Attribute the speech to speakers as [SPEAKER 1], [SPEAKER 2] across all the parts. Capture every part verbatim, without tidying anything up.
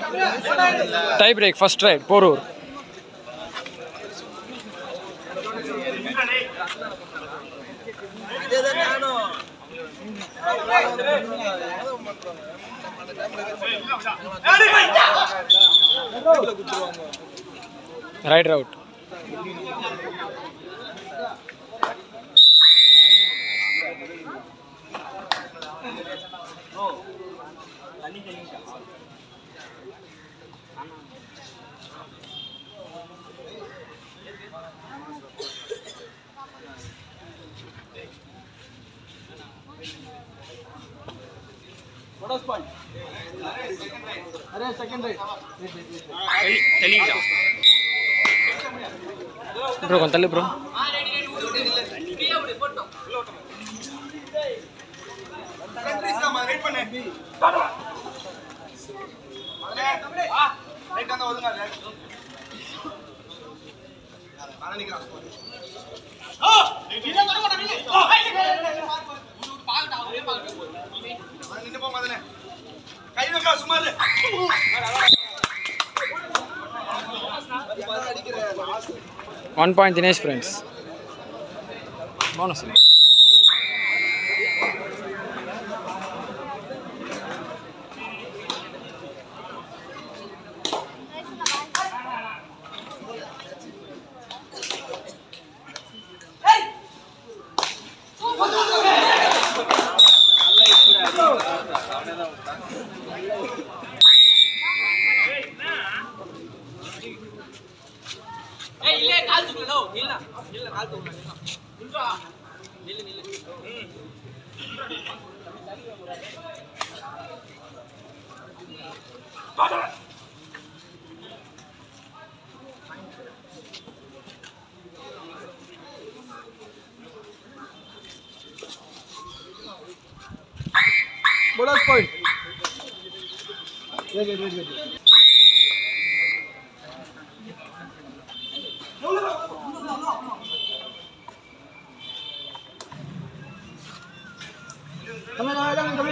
[SPEAKER 1] Tie break, first right, Porur. Right route.
[SPEAKER 2] Bonus point. Arey second right.
[SPEAKER 1] Telling it. Bro, kontalle bro.
[SPEAKER 2] Countries na right panne. Right அந்த ஒதுங்க right. அத நிக்கறா. ஓ, இத வர மாட்டா நீ. ஓ, பாக்கடா ஒரே பாக்கடா. அவன் நின்னு போ மதனே. கை வைக்க சும்மா இரு.
[SPEAKER 1] One point Dinesh friends. Bonus.
[SPEAKER 2] Bonus point. Wait, wait, wait, wait. Come on, come on, come on,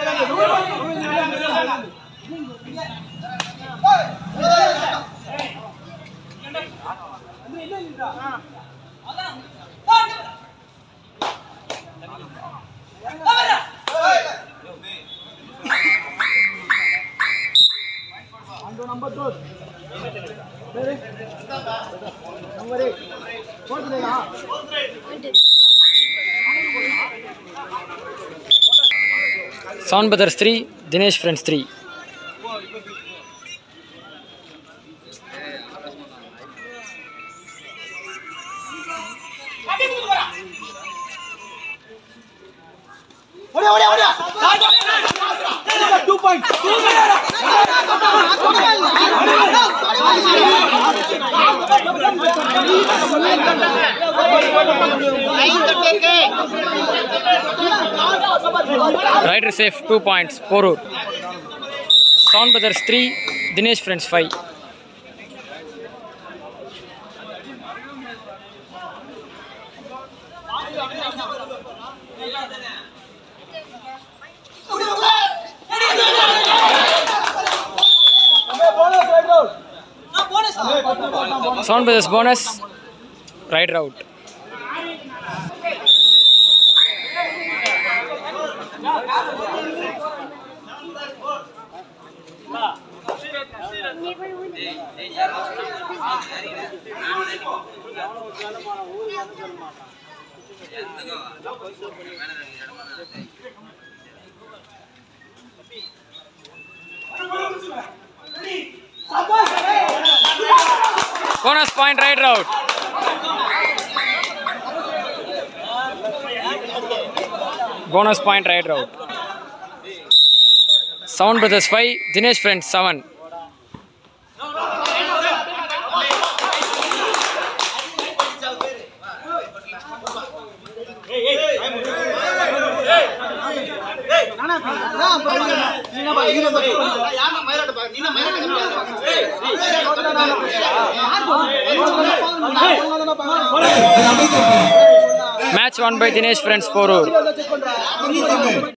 [SPEAKER 2] Ambathur. Number eight. What is it?
[SPEAKER 1] seven Brothers three, Dinesh friends three.
[SPEAKER 2] Odia, odia, odia. Two points.
[SPEAKER 1] Rider safe, two points, Porur. seven Brothers three, Dinesh friends five. seven Brothers bonus, rider out. Bonus point, right route. Bonus point, right route. seven Brothers five, Dinesh friends seven. Match won by Dinesh friends Porur.